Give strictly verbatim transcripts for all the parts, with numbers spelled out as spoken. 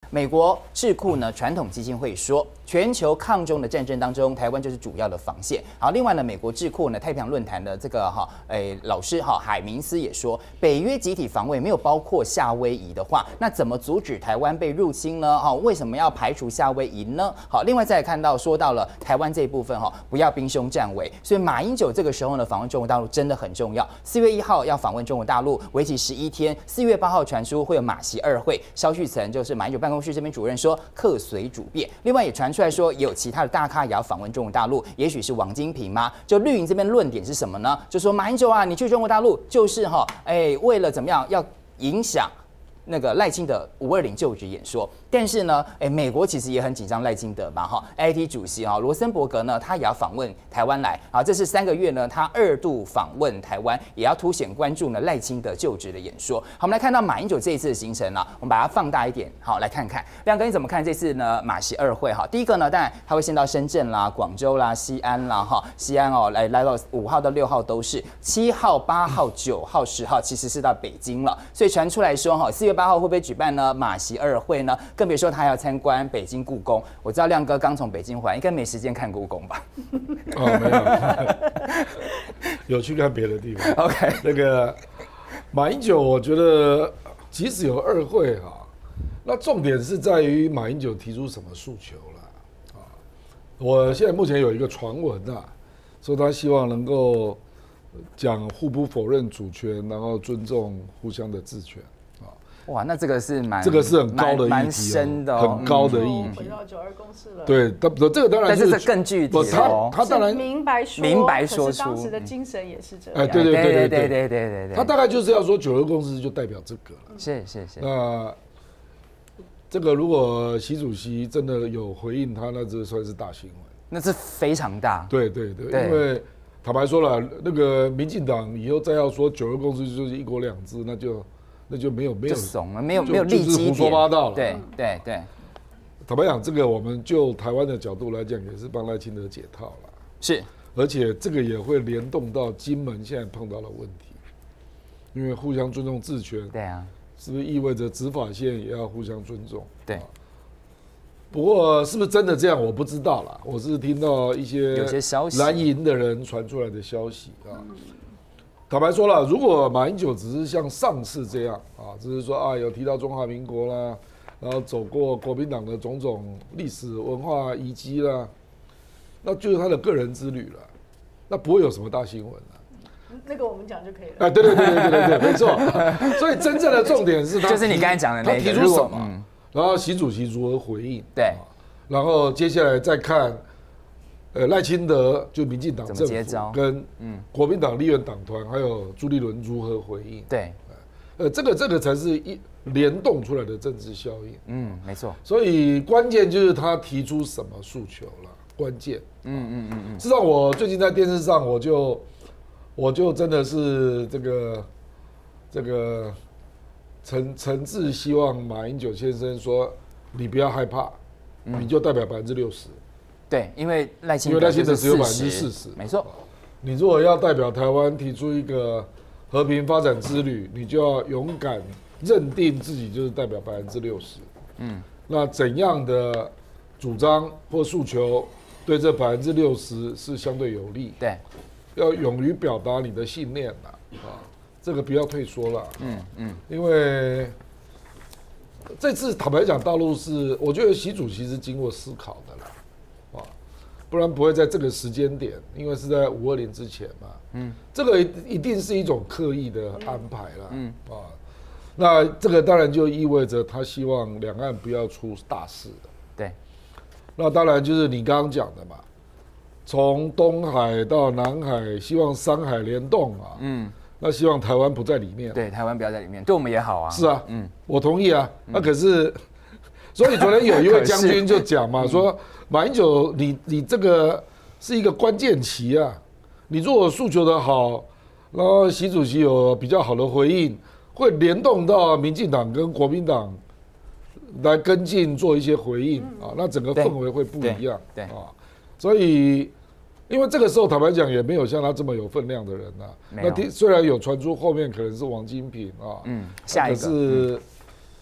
美国智库呢传统基金会说，全球抗中的战争当中，台湾就是主要的防线。好，另外呢，美国智库呢太平洋论坛的这个哈诶老师哈海明斯也说，北约集体防卫没有包括夏威夷的话，那怎么阻止台湾被入侵呢？哈，为什么要排除夏威夷呢？好，另外再来看到说到了台湾这一部分哈，不要兵凶战危，所以马英九这个时候呢访问中国大陆真的很重要。四月一号要访问中国大陆，为期十一天。四月八号传出会有马习二会，萧旭岑就是马英九办公室这边主任说客随主便。另外也传出来说，也有其他的大咖也要访问中国大陆，也许是王金平吗？就绿营这边论点是什么呢？就说马英九啊，你去中国大陆就是哈，哎，为了怎么样要影响那个赖清德五二零就职演说。但是呢，哎，美国其实也很紧张赖清德嘛，哈 ，I T 主席哈罗森伯格呢，他也要访问台湾来啊，这是三个月呢，他二度访问台湾，也要凸显关注呢赖清德就职的演说。好，我们来看到马英九这一次的行程啊，我们把它放大一点，好，来看看亮哥你怎么看这次呢马习二会哈？第一个呢，当然他会先到深圳啦、广州啦、西安啦，哈，西安哦，来来到五号到六号都是，七号、八号、九号、十号其实是到北京了，所以传出来说哈，四月八号会不会举办呢马习二会呢？更别说他要参观北京故宫。我知道亮哥刚从北京回来，应该没时间看故宫吧？ 哦，没有，有去看别的地方。 OK， 那个马英九，我觉得即使有二会哈，那重点是在于马英九提出什么诉求了啊。我现在目前有一个传闻啊，说他希望能够讲互不否认主权，然后尊重互相的治权。 哇，那这个是蛮这个是很高的议题， 蛮深的、哦， 很高的议题。 回到九二共识了。 对，这个当然是，但是这更具体哦。他他当然明白说， 明白说出， 当时的精神也是这样。 哎，对对对对对对对对对。 他大概就是要说九二共识就代表这个了。 是是是。 那这个如果习主席真的有回应他，那这算是大新闻。 那是非常大。 对对对，因为坦白说了，那个民进党以后再要说九二共识就是一国两制，那就。那就没有没有怂了，没有没有立基点， 胡说八道了。 对对对， 坦白讲，这个我们就台湾的角度来讲，也是帮赖清德解套了。 是， 而且这个也会联动到金门现在碰到的问题，因为互相尊重治权。 对啊， 是不是意味着执法线也要互相尊重？ 对。 不过是不是真的这样，我不知道啦。我是听到一些有些消息蓝营的人传出来的消息啊。坦白说了，如果马英九只是像上次这样啊，只是说啊有提到中华民国啦，然后走过国民党的种种历史文化遗迹啦，那就是他的个人之旅了，那不会有什么大新闻了。 那个我们讲就可以了。 哎，对对对对对对，没错。所以真正的重点是他就是你刚才讲的那个， 他提出什么，嗯、然后习主席如何回应， 对， 然后接下来再看。呃，赖清德就民进党政府跟国民党立院党团还有朱立伦如何回应？ 对， 呃，这个这个才是一联动出来的政治效应。 嗯，没错。 所以关键就是他提出什么诉求了，关键。嗯嗯嗯嗯。事实上，我最近在电视上，我就我就真的是这个这个诚诚挚希望马英九先生说，你不要害怕，你就代表百分之六十。 对，因为赖清德只有百分之四十， 没错。 你如果要代表台湾提出一个和平发展之旅，你就要勇敢认定自己就是代表百分之六十。嗯，那怎样的主张或诉求对这百分之六十是相对有利？ 对， 要勇于表达你的信念啦，啊，这个不要退缩了。嗯嗯，因为这次坦白讲，大陆是我觉得习主席是经过思考的啦。不然不会在这个时间点，因为是在五二零之前嘛。嗯，这个一定是一种刻意的安排啦。嗯啊，那这个当然就意味着他希望两岸不要出大事。 对， 那当然就是你刚刚讲的嘛，从东海到南海，希望三海联动啊。嗯，那希望台湾不在里面。 对，台湾不要在里面，对我们也好啊。 是啊，嗯，我同意啊。那可是，所以昨天有一位将军就讲嘛，说。马英九，你你这个是一个关键期啊！你如果诉求的好，然后习主席有比较好的回应，会联动到民进党跟国民党来跟进做一些回应啊，那整个氛围会不一样。 对啊，所以因为这个时候坦白讲也没有像他这么有分量的人啊。那虽然有传出后面可能是王金平啊，嗯， 下一个可是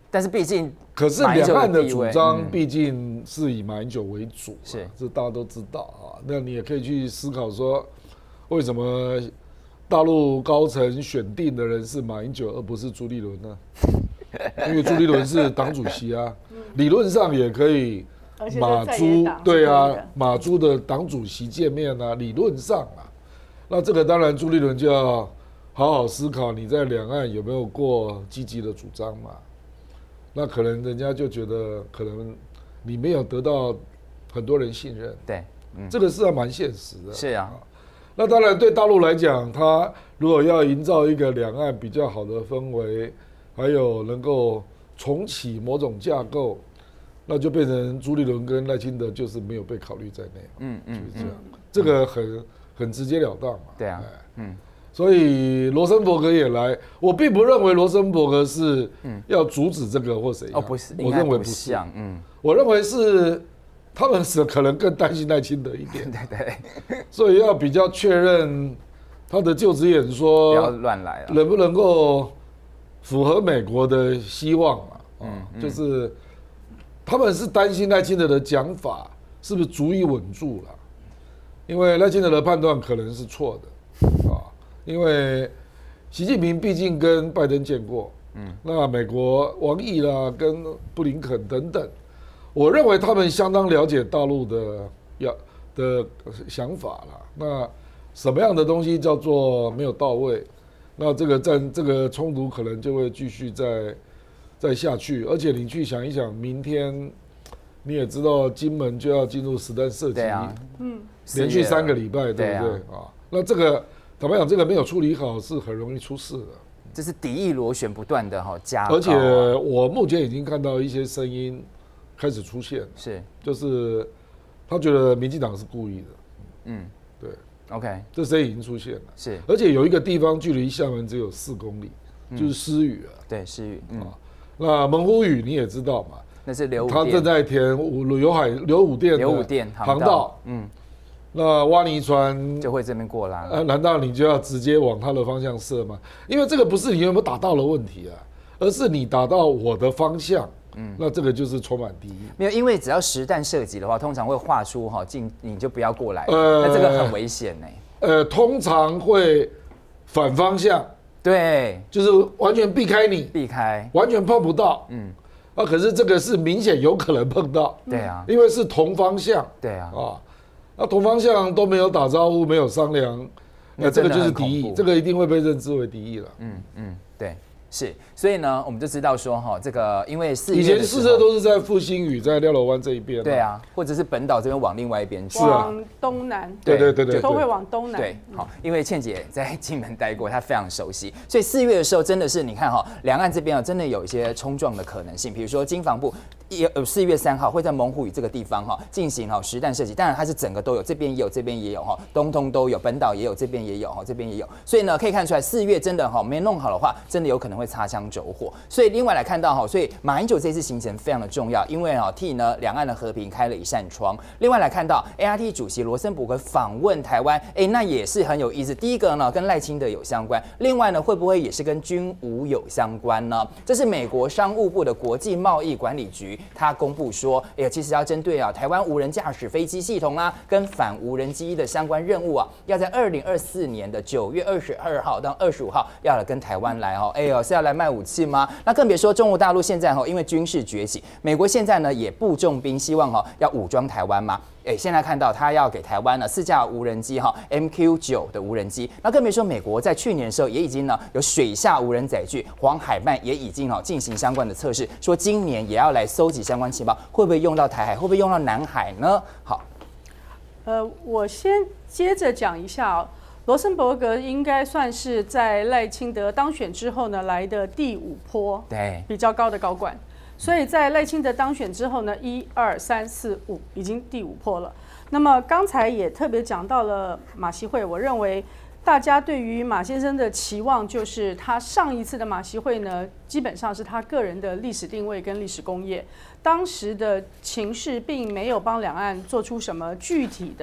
但是毕竟， 可是两岸的主张嗯毕竟是以马英九为主， 是这大家都知道啊。那你也可以去思考说，为什么大陆高层选定的人是马英九，而不是朱立伦呢？因为朱立伦是党主席啊，理论上也可以马朱对啊，马朱的党主席见面啊，理论上啊。那这个当然朱立伦就要好好思考你在两岸有没有过积极的主张嘛。那可能人家就觉得可能你没有得到很多人信任， 对，嗯， 这个是还蛮现实的。 是啊， 那当然对大陆来讲，他如果要营造一个两岸比较好的氛围，还有能够重启某种架构，那就变成朱立伦跟赖清德就是没有被考虑在内。 嗯嗯， 就是这样，这个很很直截了当嘛。 对啊，嗯。 所以罗森伯格也来，我并不认为罗森伯格是要阻止这个或谁哦，不是， 我认为不是， 嗯， 我认为是他们是可能更担心赖清德一点， 对对， 所以要比较确认他的就职演说不要乱来了， 能不能够符合美国的希望嘛？嗯，就是他们是担心赖清德的讲法是不是足以稳住了，因为赖清德的判断可能是错的啊。因为习近平毕竟跟拜登见过，嗯，那美国王毅啦，跟布林肯等等，我认为他们相当了解大陆的要的想法啦。那什么样的东西叫做没有到位？那这个战这个冲突可能就会继续再再下去。而且你去想一想，明天你也知道金门就要进入实弹射击， 啊， 嗯，连续三个礼拜，对不对啊？那这个。坦白讲，这个没有处理好是很容易出事的。 这是敌意螺旋不断的哈加高，而且我目前已经看到一些声音开始出现， 是就是他觉得民进党是故意的。嗯，对 ，OK， 这声音已经出现了。 是， 而且有一个地方距离厦门只有四公里，就是狮屿啊。 对，狮屿。嗯， 那猛虎屿你也知道嘛？ 那是刘武他正在填刘海刘武店刘武店航道。嗯。那挖泥船就会这边过啦， 呃，难道你就要直接往他的方向射吗？因为这个不是你有没有打到的问题啊，而是你打到我的方向，嗯，那这个就是充满敌意。 没有，因为只要实弹射击的话，通常会画出哈进，你就不要过来，呃，那这个很危险呢。 呃，通常会反方向， 对， 就是完全避开你， 避开， 完全碰不到，嗯，啊，可是这个是明显有可能碰到， 对啊， 因为是同方向， 对啊，啊。 那同方向都没有打招呼，没有商量，那这个就是敌意，这个一定会被认知为敌意了。 嗯嗯，对，是，所以呢，我们就知道说哈，这个因为四以前试射都是在复兴屿、在廖楼湾这一边， 对啊，或者是本岛这边往另外一边去， 往东南， 对对对对， 都会往东南。 对，好，因为倩姐在金门待过，她非常熟悉，所以四月的时候真的是你看哈，两岸这边啊，真的有一些冲撞的可能性，比如说经防部。一呃四月三号会在猛虎屿这个地方哈进行哈实弹射击，当然它是整个都有，这边也有，这边也有哈，东通都有，本岛也有，这边也有哈，这边也有，所以呢可以看出来四月真的哈没弄好的话，真的有可能会擦枪走火。所以另外来看到哈，所以马英九这次行程非常的重要，因为哈替呢两岸的和平开了一扇窗。另外来看到 A R T 主席罗森伯格访问台湾，哎那也是很有意思。第一个呢跟赖清德有相关，另外呢会不会也是跟军武有相关呢？这是美国商务部的国际贸易管理局。他公布说，哎呀，其实要针对啊台湾无人驾驶飞机系统啊，跟反无人机的相关任务啊，要在二零二四年的九月二十二号到二十五号要来跟台湾来哦，哎呦是要来卖武器吗？那更别说中国大陆现在哈，因为军事崛起，美国现在呢也布重兵，希望哈要武装台湾嘛。哎，现在看到他要给台湾呢四架无人机哈 M Q 九 的无人机，那更别说美国在去年的时候也已经呢有水下无人载具黄海鳗也已经哈进行相关的测试，说今年也要来搜集相关情报，会不会用到台海，会不会用到南海呢？好， 呃，我先接着讲一下哦，罗森伯格应该算是在赖清德当选之后呢来的第五波， 对， 比较高的高管。所以在赖清德当选之后呢，一二三四五已经第五波了。那么刚才也特别讲到了马习会，我认为大家对于马先生的期望就是他上一次的马习会呢，基本上是他个人的历史定位跟历史功业，当时的情势并没有帮两岸做出什么具体的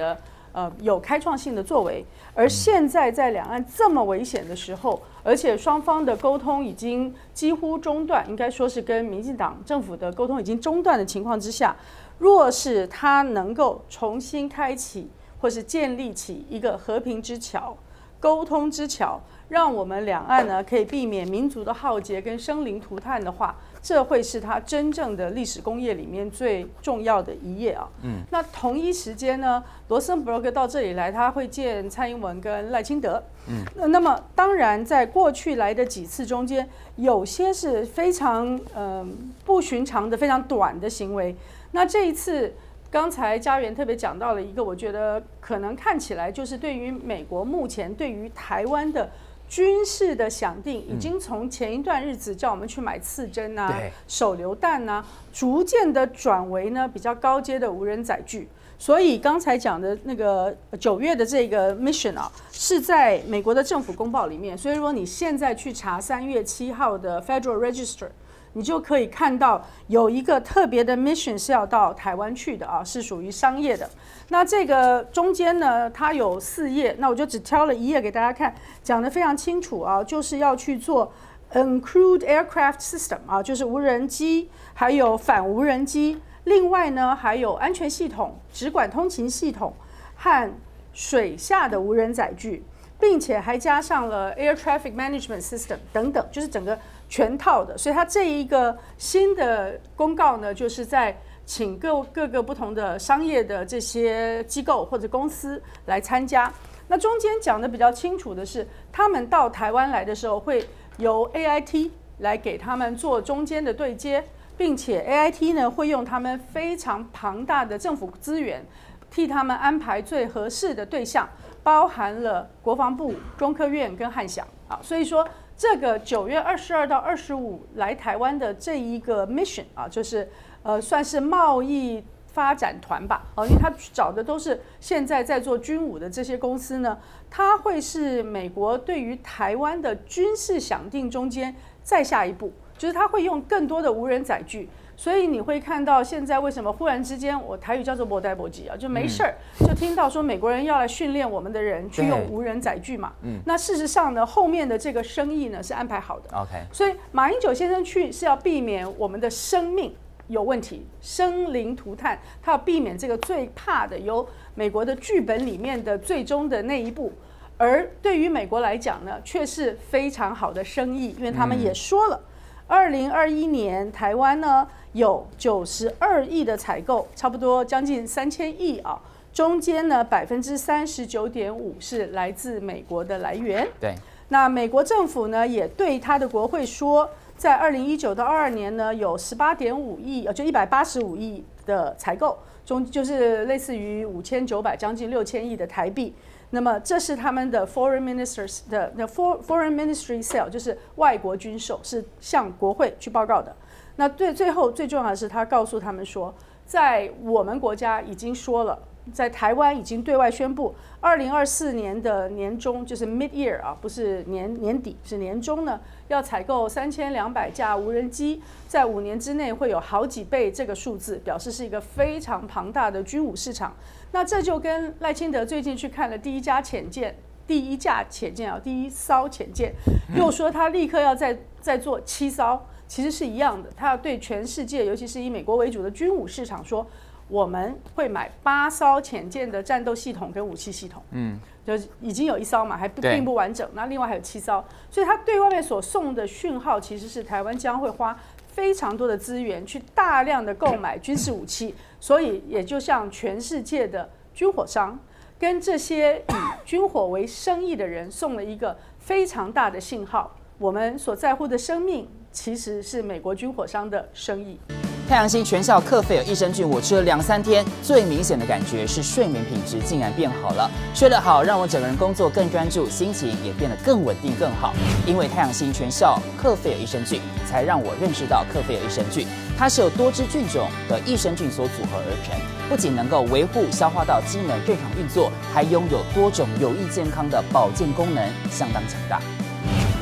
呃有开创性的作为。而现在在两岸这么危险的时候，而且双方的沟通已经几乎中断，应该说是跟民进党政府的沟通已经中断的情况之下，若是他能够重新开启或是建立起一个和平之桥、沟通之桥，让我们两岸呢可以避免民族的浩劫跟生灵涂炭的话，这会是他真正的历史工业里面最重要的一页啊。嗯，那同一时间呢，罗森伯格到这里来，他会见蔡英文跟赖清德。嗯，那么当然，在过去来的几次中间，有些是非常嗯、呃、不寻常的、非常短的行为。那这一次，刚才家园特别讲到了一个，我觉得可能看起来就是对于美国目前对于台湾的军事的想定，已经从前一段日子叫我们去买刺针啊、手榴弹啊，逐渐的转为呢比较高阶的无人载具。所以刚才讲的那个九月的这个 mission 啊，是在美国的政府公报里面。所以如果你现在去查三月七号的 Federal Register，你就可以看到有一个特别的 mission 是要到台湾去的啊，是属于商业的。那这个中间呢，它有四页，那我就只挑了一页给大家看，讲得非常清楚啊，就是要去做 uncrewed aircraft system 啊，就是无人机，还有反无人机，另外呢还有安全系统、直管通勤系统和水下的无人载具，并且还加上了 air traffic management system 等等，就是整个全套的。所以它这一个新的公告呢，就是在请各各个不同的商业的这些机构或者公司来参加。那中间讲的比较清楚的是，他们到台湾来的时候，会由 A I T 来给他们做中间的对接，并且 A I T 呢会用他们非常庞大的政府资源，替他们安排最合适的对象，包含了国防部、中科院跟汉翔啊。所以说，这个九月二十二到二十五来台湾的这一个 mission 啊，就是呃算是贸易发展团吧，哦，因为他找的都是现在在做军武的这些公司呢，它会是美国对于台湾的军事想定中间再下一步，就是它会用更多的无人载具。所以你会看到现在为什么忽然之间，我台语叫做没代没机啊，就没事儿、嗯、就听到说美国人要来训练我们的人去用无人载具嘛。嗯，那事实上呢，后面的这个生意呢是安排好的。 OK， 所以马英九先生去是要避免我们的生命有问题，生灵涂炭，他要避免这个最怕的由美国的剧本里面的最终的那一步。而对于美国来讲呢，却是非常好的生意，因为他们也说了。二零二一年，台湾呢有九十二亿的采购，差不多将近三千亿啊。中间呢，百分之三十九点五是来自美国的来源。 对， 那美国政府呢也对他的国会说，在二零一九到二二年呢，有十八点五亿，呃，就一百八十五亿的采购，中就是类似于五千九百将近六千亿的台币。那么这是他们的 Foreign Ministers 的那 Foreign Ministry Sale， 就是外国军售，是向国会去报告的。那对最后最重要的是，他告诉他们说，在我们国家已经说了，在台湾已经对外宣布，二零二四年的年中就是 mid year 啊，不是年年底，是年中呢，要采购三千两百架无人机，在五年之内会有好几倍这个数字，表示是一个非常庞大的军武市场。那这就跟赖清德最近去看了第一家潜舰，第一架潜舰啊，第一艘潜舰，又说他立刻要再再做七艘，其实是一样的。他要对全世界，尤其是以美国为主的军武市场说，我们会买八艘潜舰的战斗系统跟武器系统，嗯，就已经有一艘嘛，还不并不完整，那另外还有七艘，所以他对外面所送的讯号，其实是台湾将会花非常多的资源去大量的购买军事武器，所以也就像全世界的军火商跟这些以军火为生意的人送了一个非常大的信号，我们所在乎的生命其实是美国军火商的生意。 太阳星全效克菲尔益生菌，我吃了两三天，最明显的感觉是睡眠品质竟然变好了。睡得好，让我整个人工作更专注，心情也变得更稳定更好。因为太阳星全效克菲尔益生菌，才让我认识到克菲尔益生菌，它是由多支菌种的益生菌所组合而成，不仅能够维护消化道机能正常运作，还拥有多种有益健康的保健功能，相当强大。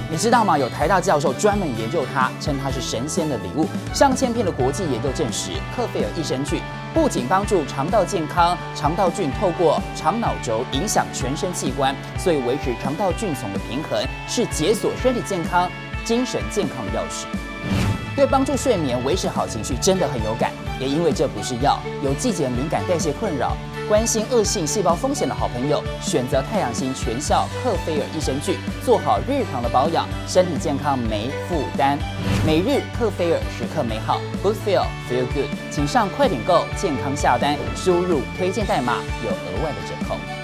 你知道吗？有台大教授专门研究它，称它是神仙的礼物。上千篇的国际研究证实，克菲尔益生菌不仅帮助肠道健康，肠道菌透过肠脑轴影响全身器官，所以维持肠道菌丛的平衡是解锁身体健康、精神健康的钥匙。对帮助睡眠、维持好情绪真的很有感，也因为这不是药，有季节敏感、代谢困扰、关心恶性细胞风险的好朋友，选择太阳星全效克菲尔益生菌，做好日常的保养，身体健康没负担。每日克菲尔，时刻美好 ，Good Feel Feel Good，请上快点购健康下单，输入推荐代码有额外的折扣。